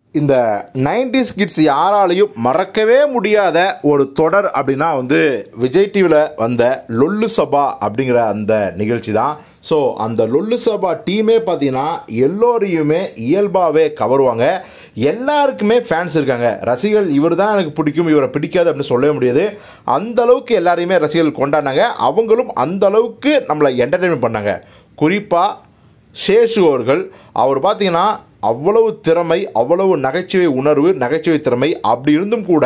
இந்த 90s kids யாராலையும் மறக்கவே முடியாத ஒரு தொடர் அப்படின்னா வந்து விஜய் டிவியில் வந்த லொல்லு சபா அப்படிங்கிற அந்த நிகழ்ச்சி தான். ஸோ அந்த லொல்லு சபா டீமே பார்த்தீங்கன்னா எல்லோரையுமே இயல்பாகவே கவருவாங்க. எல்லாருக்குமே ஃபேன்ஸ் இருக்காங்க. ரசிகர்கள் இவர் தான் எனக்கு பிடிக்கும், இவரை பிடிக்காது அப்படின்னு சொல்லவே முடியாது. அந்தளவுக்கு எல்லாரையுமே ரசிகர்கள் கொண்டாடினாங்க. அவங்களும் அந்தளவுக்கு நம்மளை என்டர்டெயின்மெண்ட் பண்ணாங்க. குறிப்பாக சேஷு அவர்கள், அவர் பார்த்தீங்கன்னா அவ்வளவு திறமை, அவ்வளவு நகைச்சுவை உணர்வு, நகைச்சுவை திறமை. அப்படி இருந்தும் கூட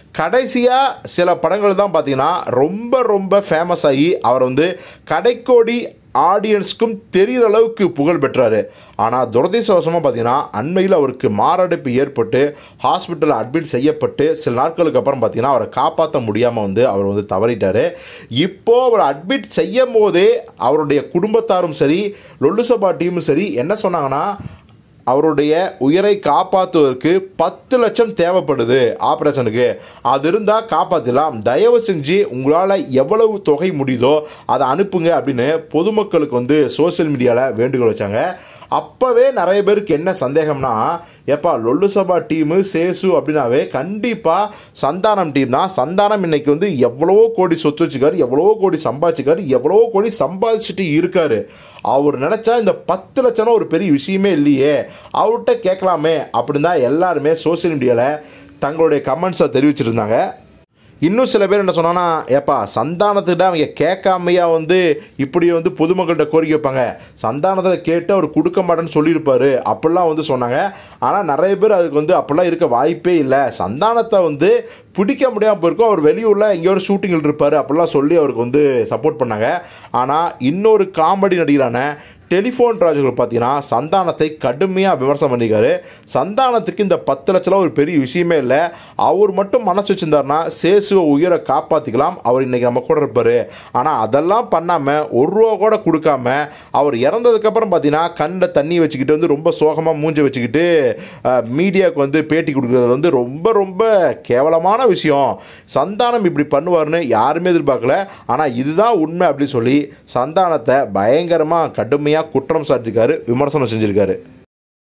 கடைசியாக சில படங்கள் தான் பார்த்தீங்கன்னா ரொம்ப ரொம்ப ஃபேமஸ் ஆகி அவர் வந்து கடைக்கோடி ஆடியன்ஸ்க்கும் தெரிகிற அளவுக்கு புகழ் பெற்றார். ஆனால் துரதிர்ஷ்டவசமாக பார்த்தீங்கன்னா அண்மையில் அவருக்கு மாரடைப்பு ஏற்பட்டு ஹாஸ்பிட்டலில் அட்மிட் செய்யப்பட்டு சில நாட்களுக்கு அப்புறம் பார்த்தீங்கன்னா அவரை காப்பாற்ற முடியாமல் வந்து அவர் வந்து தவறிட்டார். இப்போது அவர் அட்மிட் செய்யும் போதே அவருடைய குடும்பத்தாரும் சரி, லொல்லு சபா டீமும் சரி என்ன சொன்னாங்கன்னா, அவருடைய உயிரை காப்பாற்றுவதற்கு 10 லட்சம் தேவைப்படுது ஆப்ரேஷனுக்கு, அது இருந்தால் காப்பாற்றலாம், தயவு செஞ்சு உங்களால் எவ்வளவு தொகை முடியுதோ அதை அனுப்புங்க அப்படின்னு பொதுமக்களுக்கு வந்து சோசியல் மீடியாவில் வேண்டுகோள் வச்சாங்க. அப்போவே நிறைய பேருக்கு என்ன சந்தேகம்னா, எப்பா லொல்லு சபா டீமு சேசு அப்படின்னாவே கண்டிப்பாக சந்தானம் டீம் தான். சந்தானம் இன்னைக்கு வந்து எவ்வளவோ கோடி சொத்து வச்சுக்காரு, எவ்வளவோ கோடி சம்பாதிச்சிக்காரு, எவ்வளவோ கோடி சம்பாதிச்சுட்டு இருக்காரு. அவர் நினச்சா இந்த 10 லட்சம்னா ஒரு பெரிய விஷயமே இல்லையே, அவர்கிட்ட கேட்கலாமே அப்படின்னு தான் எல்லாருமே சோசியல் மீடியாவில் தங்களுடைய கமெண்ட்ஸை தெரிவிச்சிருந்தாங்க. இன்னும் சில பேர் என்ன சொன்னாங்கன்னா, ஏப்பா சந்தானத்துக்கிட்ட அவங்க கேட்காமையா வந்து இப்படி வந்து பொதுமக்கள்கிட்ட கோரிக்கை வைப்பாங்க, சந்தானத்தில் கேட்டு அவர் கொடுக்க மாட்டேன்னு சொல்லியிருப்பார் அப்படிலாம் வந்து சொன்னாங்க. ஆனால் நிறைய பேர் அதுக்கு வந்து அப்படிலாம் இருக்க வாய்ப்பே இல்லை, சந்தானத்தை வந்து பிடிக்க முடியாமல் போயிருக்கும், அவர் வெளியூரில் எங்கேயோ ஒரு ஷூட்டிங்கில் இருப்பார் அப்படிலாம் சொல்லி அவருக்கு வந்து சப்போர்ட் பண்ணாங்க. ஆனால் இன்னொரு காமெடி நடிகரான டெலிஃபோன் ராஜுகள் பார்த்தீங்கன்னா சந்தானத்தை கடுமையாக விமர்சனம் பண்ணியிருக்காரு. சந்தானத்துக்கு இந்த 10 லட்சம் ஒரு பெரிய விஷயமே இல்லை, அவர் மட்டும் மனசு வச்சுருந்தாருன்னா சேசுவை உயிரை காப்பாற்றிக்கலாம், அவர் இன்றைக்கி நம்ம கூட இருப்பார். ஆனால் அதெல்லாம் பண்ணாமல் ₹1 கூட கொடுக்காம அவர் இறந்ததுக்கப்புறம் பார்த்தீங்கன்னா கண்ணில் தண்ணி வச்சுக்கிட்டு வந்து ரொம்ப சோகமாக மூஞ்சை வச்சுக்கிட்டு மீடியாவுக்கு வந்து பேட்டி கொடுக்குறது வந்து ரொம்ப ரொம்ப கேவலமான விஷயம். சந்தானம் இப்படி பண்ணுவார்னு யாருமே எதிர்பார்க்கல. ஆனால் இதுதான் உண்மை அப்படின்னு சொல்லி சந்தானத்தை பயங்கரமாக கடுமையாக குற்றம் சாட்டியிருக்காரு, விமர்சனம் செஞ்சுருக்காரு.